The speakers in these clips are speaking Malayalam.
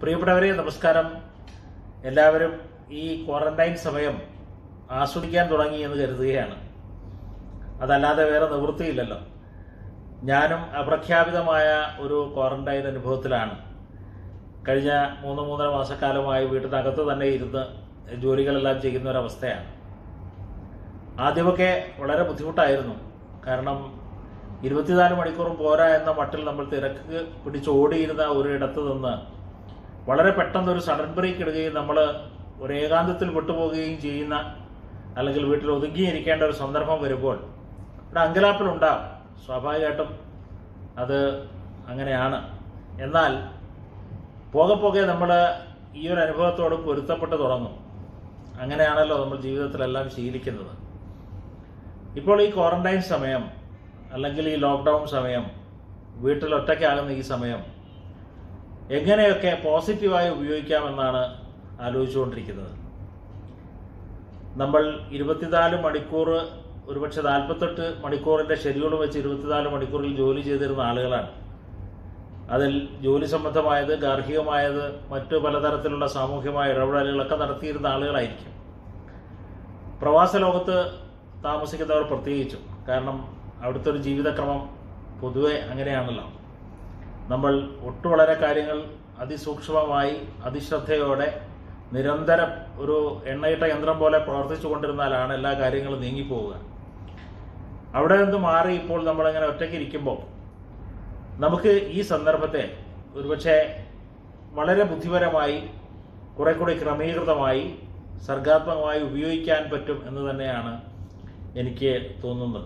പ്രിയപ്പെട്ടവരെ നമസ്കാരം. എല്ലാവരും ഈ ക്വാറന്റൈൻ സമയം ആസ്വദിക്കാൻ തുടങ്ങി എന്ന് കരുതുകയാണ്. അതല്ലാതെ വേറെ നിവൃത്തിയില്ലല്ലോ. ഞാനും അപ്രഖ്യാപിതമായ ഒരു ക്വാറന്റൈൻ അനുഭവത്തിലാണ്. കഴിഞ്ഞ 3-3.5 മാസക്കാലമായി വീട്ടിനകത്ത് തന്നെ ഇരുന്ന് ജോലികളെല്ലാം ചെയ്യുന്ന ഒരവസ്ഥയാണ്. ആദ്യമൊക്കെ വളരെ ബുദ്ധിമുട്ടായിരുന്നു. കാരണം 24 മണിക്കൂറും പോരാ എന്ന മട്ടിൽ നമ്മൾ തിരക്ക് പിടിച്ചോടിയിരുന്ന ഒരിടത്ത് നിന്ന് വളരെ പെട്ടെന്നൊരു സഡൻ ബ്രേക്ക് ഇടുകയും നമ്മൾ ഒരു ഏകാന്തത്തിൽ വിട്ടുപോകുകയും ചെയ്യുന്ന, അല്ലെങ്കിൽ വീട്ടിൽ ഒതുങ്ങിയിരിക്കേണ്ട ഒരു സന്ദർഭം വരുമ്പോൾ ഒരു അങ്കലാപ്പിലുണ്ടാവും. സ്വാഭാവികമായിട്ടും അത് അങ്ങനെയാണ്. എന്നാൽ പോകെ പോകെ നമ്മൾ ഈ ഒരു അനുഭവത്തോട് പൊരുത്തപ്പെട്ട് തുടങ്ങും. അങ്ങനെയാണല്ലോ നമ്മൾ ജീവിതത്തിലെല്ലാം ശീലിക്കുന്നത്. ഇപ്പോൾ ഈ ക്വാറന്റൈൻ സമയം, അല്ലെങ്കിൽ ഈ ലോക്ക്ഡൗൺ സമയം, വീട്ടിൽ ഒറ്റയ്ക്കാകുന്ന ഈ സമയം എങ്ങനെയൊക്കെ പോസിറ്റീവായി ഉപയോഗിക്കാമെന്നാണ് ആലോചിച്ചുകൊണ്ടിരിക്കുന്നത്. നമ്മൾ 24 മണിക്കൂർ, ഒരുപക്ഷെ 48 മണിക്കൂറിൻ്റെ ഷെഡ്യൂൾ വെച്ച് 24 മണിക്കൂറിൽ ജോലി ചെയ്തിരുന്ന ആളുകളാണ്. അതിൽ ജോലി സംബന്ധമായത്, ഗാർഹികമായത്, മറ്റു പലതരത്തിലുള്ള സാമൂഹ്യമായ ഇടപെടലുകളൊക്കെ നടത്തിയിരുന്ന ആളുകളായിരിക്കും. പ്രവാസ ലോകത്ത് താമസിക്കുന്നവർ പ്രത്യേകിച്ചും. കാരണം അവിടുത്തെ ഒരു ജീവിതക്രമം പൊതുവെ അങ്ങനെയാണല്ലോ. നമ്മൾ വളരെ കാര്യങ്ങൾ അതിസൂക്ഷ്മമായി, അതിശ്രദ്ധയോടെ, നിരന്തരം ഒരു എണ്ണയിട്ട യന്ത്രം പോലെ പ്രവർത്തിച്ചു കൊണ്ടിരുന്നാലാണ് എല്ലാ കാര്യങ്ങളും നീങ്ങിപ്പോവുക. അവിടെ നിന്ന് മാറി ഇപ്പോൾ നമ്മളിങ്ങനെ ഒറ്റയ്ക്ക് ഇരിക്കുമ്പോൾ നമുക്ക് ഈ സന്ദർഭത്തെ ഒരുപക്ഷെ വളരെ ബുദ്ധിപരമായി, കുറെ കൂടി ക്രമീകൃതമായി, സർഗാത്മകമായി ഉപയോഗിക്കാൻ പറ്റും എന്ന് തന്നെയാണ് എനിക്ക് തോന്നുന്നത്.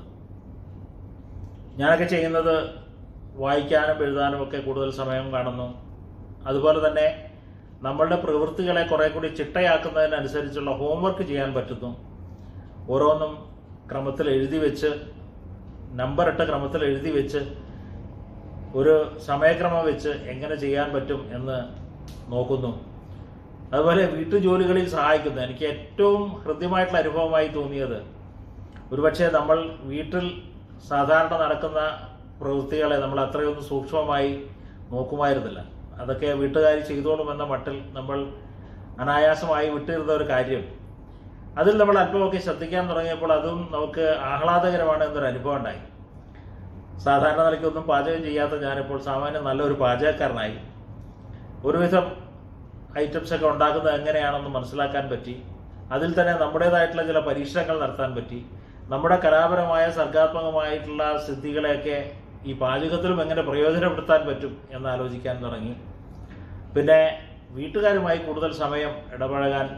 ഞാനൊക്കെ ചെയ്യുന്നത് വായിക്കാനും എഴുതാനും ഒക്കെ കൂടുതൽ സമയം കാണുന്നു. അതുപോലെ തന്നെ നമ്മളുടെ പ്രവൃത്തികളെ കുറെ കൂടി ചിട്ടയാക്കുന്നതിനനുസരിച്ചുള്ള ഹോംവർക്ക് ചെയ്യാൻ പറ്റുന്നു. ഓരോന്നും ക്രമത്തിൽ എഴുതി വെച്ച്, നമ്പറിട്ട ക്രമത്തിൽ എഴുതി വെച്ച്, ഒരു സമയക്രമം വെച്ച് എങ്ങനെ ചെയ്യാൻ പറ്റും എന്ന് നോക്കുന്നു. അതുപോലെ വീട്ടുജോലികളിൽ സഹായിക്കുന്നു. എനിക്ക് ഏറ്റവും ഹൃദ്യമായിട്ടുള്ള അനുഭവമായി തോന്നിയത്, ഒരുപക്ഷെ നമ്മൾ വീട്ടിൽ സാധാരണ നടക്കുന്ന പ്രവൃത്തികളെ നമ്മൾ അത്രയൊന്നും സൂക്ഷ്മമായി നോക്കുമായിരുന്നില്ല. അതൊക്കെ വീട്ടുകാർ ചെയ്തോളുമെന്ന മട്ടിൽ നമ്മൾ അനായാസമായി വിട്ടിരുന്ന ഒരു കാര്യം, അതിൽ നമ്മൾ അല്പമൊക്കെ ശ്രദ്ധിക്കാൻ തുടങ്ങിയപ്പോൾ അതും നമുക്ക് ആഹ്ലാദകരമാണ് എന്നൊരു അനുഭവം ഉണ്ടായി. സാധാരണ നിലയ്ക്കൊന്നും പാചകം ചെയ്യാത്ത ഞാനിപ്പോൾ സാമാന്യം നല്ലൊരു പാചകക്കാരനായി. ഒരുവിധം ഐറ്റംസൊക്കെ ഉണ്ടാക്കുന്നത് എങ്ങനെയാണെന്ന് മനസ്സിലാക്കാൻ പറ്റി. അതിൽ തന്നെ നമ്മുടേതായിട്ടുള്ള ചില പരീക്ഷണങ്ങൾ നടത്താൻ പറ്റി. നമ്മുടെ കലാപരമായ, സർഗാത്മകമായിട്ടുള്ള സിദ്ധികളെയൊക്കെ ഈ പാചകത്തിലും എങ്ങനെ പ്രയോജനപ്പെടുത്താൻ പറ്റും എന്നാലോചിക്കാൻ തുടങ്ങി. പിന്നെ വീട്ടുകാരുമായി കൂടുതൽ സമയം ഇടപഴകാൻ,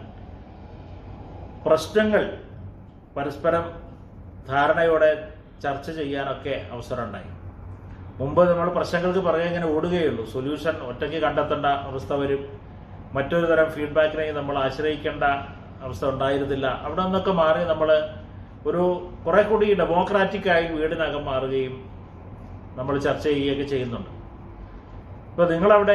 പ്രശ്നങ്ങൾ പരസ്പരം ധാരണയോടെ ചർച്ച ചെയ്യാനൊക്കെ അവസരമുണ്ടായി. മുമ്പ് നമ്മൾ പ്രശ്നങ്ങൾക്ക് പുറകെ ഇങ്ങനെ ഓടുകയുള്ളൂ. സൊല്യൂഷൻ ഒറ്റയ്ക്ക് കണ്ടെത്തേണ്ട അവസ്ഥ വരും. മറ്റൊരു തരം ഫീഡ്ബാക്കിനെ നമ്മൾ ആശ്രയിക്കേണ്ട അവസ്ഥ ഉണ്ടായിരുന്നില്ല. അവിടെ നിന്നൊക്കെ മാറി നമ്മൾ ഒരു കുറെ കൂടി ഡെമോക്രാറ്റിക്കായി വീടിനകം മാറുകയും നമ്മൾ ചർച്ച ചെയ്യുകയൊക്കെ ചെയ്യുന്നുണ്ട്. ഇപ്പോൾ നിങ്ങളവിടെ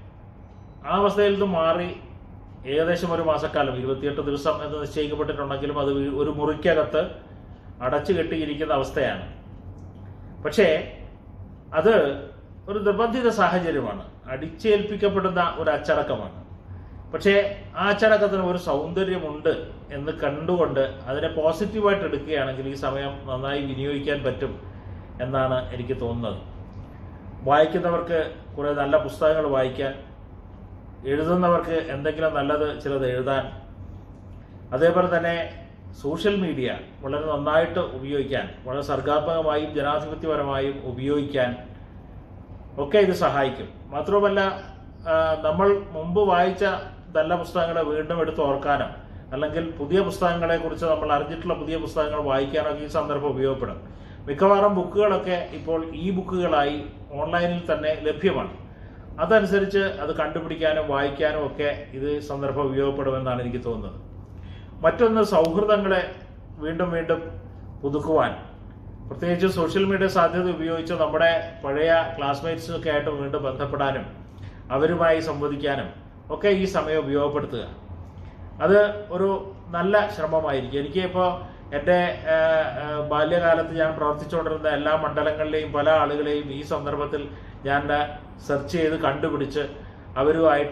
ആ അവസ്ഥയിൽ നിന്ന് മാറി ഏകദേശം ഒരു മാസക്കാലം, 28 ദിവസം എന്ന് നിശ്ചയിക്കപ്പെട്ടിട്ടുണ്ടെങ്കിലും അത് ഒരു മുറിക്കകത്ത് അടച്ചു കെട്ടിയിരിക്കുന്ന അവസ്ഥയാണ്. പക്ഷേ അത് ഒരു നിർബന്ധിത സാഹചര്യമാണ്, അടിച്ചേൽപ്പിക്കപ്പെടുന്ന ഒരു അച്ചടക്കമാണ്. പക്ഷേ ആ അച്ചടക്കത്തിന് ഒരു സൗന്ദര്യമുണ്ട് എന്ന് കണ്ടുകൊണ്ട് അതിനെ പോസിറ്റീവായിട്ട് എടുക്കുകയാണെങ്കിൽ ഈ സമയം നന്നായി വിനിയോഗിക്കാൻ പറ്റും എന്നാണ് എനിക്ക് തോന്നുന്നത്. വായിക്കുന്നവർക്ക് കുറേ നല്ല പുസ്തകങ്ങൾ വായിക്കാൻ, എഴുതുന്നവർക്ക് എന്തെങ്കിലും നല്ലത് ചിലത് എഴുതാൻ, അതേപോലെ തന്നെ സോഷ്യൽ മീഡിയ വളരെ നന്നായിട്ട് ഉപയോഗിക്കാൻ, വളരെ സർഗാത്മകമായും ജനാധിപത്യപരമായും ഉപയോഗിക്കാൻ ഒക്കെ ഇത് സഹായിക്കും. മാത്രവുമല്ല, നമ്മൾ മുമ്പ് വായിച്ച നല്ല പുസ്തകങ്ങളെ വീണ്ടും എടുത്ത് ഓർക്കാനോ, അല്ലെങ്കിൽ പുതിയ പുസ്തകങ്ങളെ കുറിച്ച് നമ്മൾ അറിഞ്ഞിട്ടുള്ള പുതിയ പുസ്തകങ്ങൾ വായിക്കാനൊക്കെ ഈ സന്ദർഭം ഉപയോഗപ്പെടും. മിക്കവാറും ബുക്കുകളൊക്കെ ഇപ്പോൾ ബുക്കുകളായി ഓൺലൈനിൽ തന്നെ ലഭ്യമാണ്. അതനുസരിച്ച് അത് കണ്ടുപിടിക്കാനും വായിക്കാനും ഒക്കെ ഇത് സന്ദർഭം ഉപയോഗപ്പെടുമെന്നാണ് എനിക്ക് തോന്നുന്നത്. മറ്റൊന്ന്, സൗഹൃദങ്ങളെ വീണ്ടും വീണ്ടും പുതുക്കുവാൻ, പ്രത്യേകിച്ച് സോഷ്യൽ മീഡിയ സാധ്യത ഉപയോഗിച്ച് നമ്മുടെ പഴയ ക്ലാസ്മേറ്റ്സൊക്കെ ആയിട്ട് വീണ്ടും ബന്ധപ്പെടാനും അവരുമായി സംവദിക്കാനും ഒക്കെ ഈ സമയം ഉപയോഗപ്പെടുത്തുക. അത് ഒരു നല്ല ശ്രമമായിരിക്കും. എനിക്ക് ഇപ്പോൾ എൻ്റെ ബാല്യകാലത്ത് ഞാൻ പ്രവർത്തിച്ചുകൊണ്ടിരുന്ന എല്ലാ മണ്ഡലങ്ങളിലെയും പല ആളുകളെയും ഈ സന്ദർഭത്തിൽ ഞാൻ സെർച്ച് ചെയ്ത് കണ്ടുപിടിച്ച് അവരുമായിട്ട്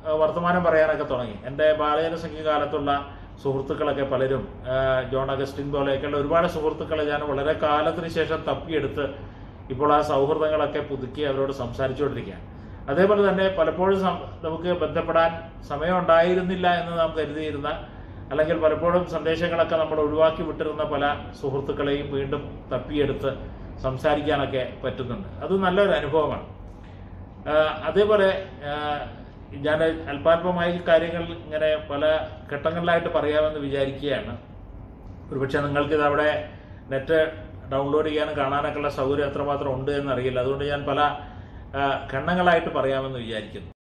വർത്തമാനം പറയാനൊക്കെ തുടങ്ങി. എൻ്റെ ബാലജനസംഖ്യ കാലത്തുള്ള സുഹൃത്തുക്കളൊക്കെ പലരും, ജോൺ അഗസ്റ്റിൻ പോലെയൊക്കെയുള്ള ഒരുപാട് സുഹൃത്തുക്കളെ ഞാൻ വളരെ കാലത്തിന് ശേഷം തപ്പിയെടുത്ത് ഇപ്പോൾ ആ സൗഹൃദങ്ങളൊക്കെ പുതുക്കി അവരോട് സംസാരിച്ചുകൊണ്ടിരിക്കുകയാണ്. അതേപോലെ തന്നെ പലപ്പോഴും നമുക്ക് ബന്ധപ്പെടാൻ സമയം ഉണ്ടായിരുന്നില്ല എന്ന് നാം കരുതിയിരുന്ന, അല്ലെങ്കിൽ പലപ്പോഴും സന്ദേശങ്ങളൊക്കെ നമ്മൾ ഒഴിവാക്കി വിട്ടിരുന്ന പല സുഹൃത്തുക്കളെയും വീണ്ടും തപ്പിയെടുത്ത് സംസാരിക്കാനൊക്കെ പറ്റുന്നുണ്ട്. അത് നല്ലൊരു അനുഭവമാണ്. അതേപോലെ ഞാൻ അല്പാൽപമായി കാര്യങ്ങൾ ഇങ്ങനെ പല ഘട്ടങ്ങളിലായിട്ട് പറയാമെന്ന് വിചാരിക്കുകയാണ്. ഒരുപക്ഷെ നിങ്ങൾക്കിത് അവിടെ നെറ്റ് ഡൗൺലോഡ് ചെയ്യാനും കാണാനൊക്കെ ഉള്ള സൗകര്യം എത്രമാത്രം ഉണ്ട് എന്നറിയില്ല. അതുകൊണ്ട് ഞാൻ പല ഖണ്ഡങ്ങളായിട്ട് പറയാമെന്ന് വിചാരിക്കുന്നു.